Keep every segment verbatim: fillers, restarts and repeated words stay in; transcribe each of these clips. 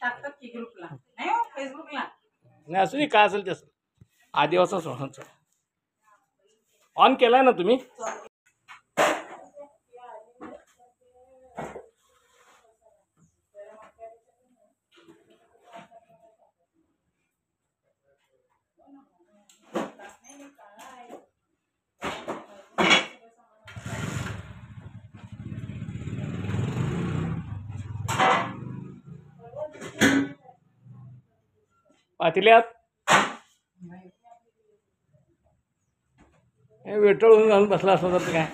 टाकतात की ग्रुपला नाही हो फेसबुकला नाही असू दे काय असेल ते असेल आदिवासी सोहळाचा ऑन केलाय ना तुम्ही पातेल्यात वेटळून घालून बसला असला तर काय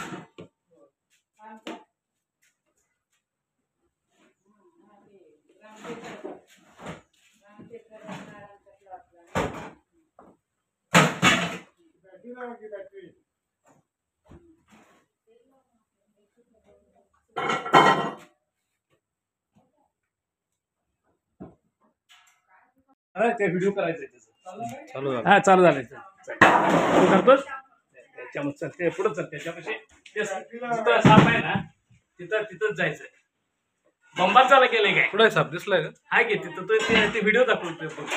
ते व्हिडिओ करायचं चालू हा चालू झालं तू करतोस त्याच्यामध्ये ते पुढं चल त्याच्यापाशी ते जिथं साप आहे ना तिथं तिथंच जायचं बंबात चालू केलंय काय पुढे साप दिसलाय का आहे की तिथं तो ते व्हिडिओ दाखवतो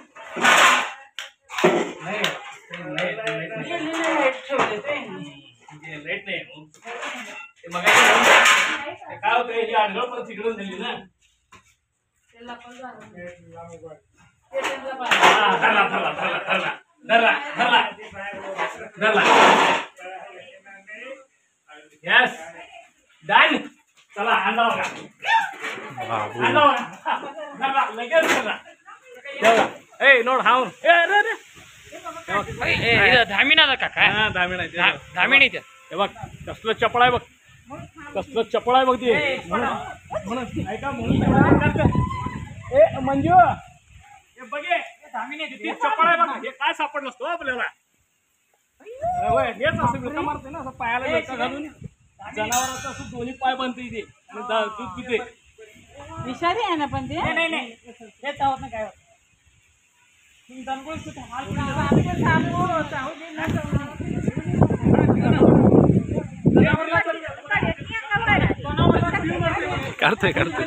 नाही लाईट नाही ते मग काय होतं ही आडगळ पण तिकडून दिली ना धरला धरला धरला धरला धरला धरला धरला यस डन चला अंडा बघा अंडा धरला लगेच धरला ए नोड हाऊन ए अरे अरे धामिना काका हा धामिना धामिणी हे बघ कसलं चपळ आहे बघ कसलं चपळ आहे बघ ते म्हणून ऐका म्हणून ए मंजू हे बघे धामिनी ती चपळ आहे बघ हे काय सापडलं असतो आपल्याला हेच असं मिरका मारते ना असं पायाला मिरका घालून जनावरांचं असं दोन्ही पाय बनते इथे दूध पिते विषारी आहे ना पण ते नाही नाही हे चावत नाही काय होत काढतोय काढतोय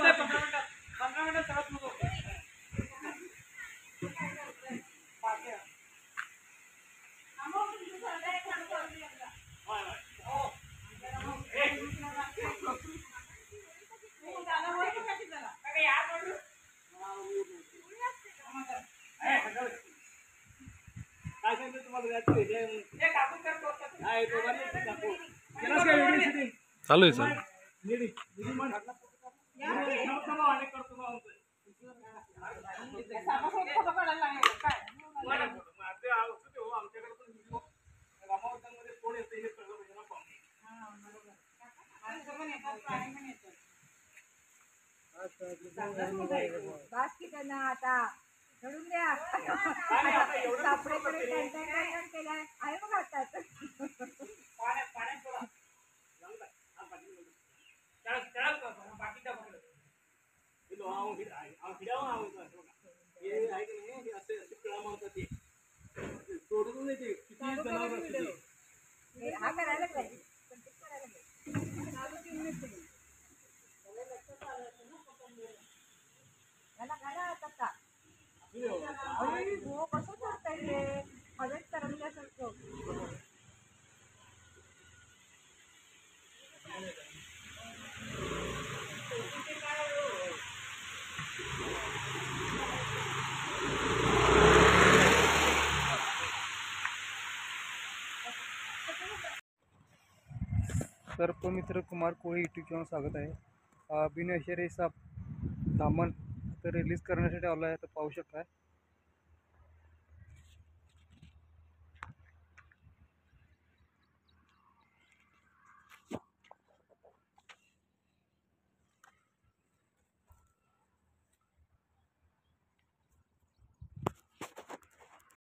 चालू आहे सर आता घडून द्या सापडेकडे केलाय आहे बघ आता हा करायला पाहिजे याला घाला आता हो कसं करताय हे हवेत तरंगल्यासारखं सर्पमित्र कुमार कोळी यूट्यूब चॅनल स्वागत आहे. बिनविषारी साप धामण तर रिलीज करण्यासाठी आलो आहे तर पाहू शकता.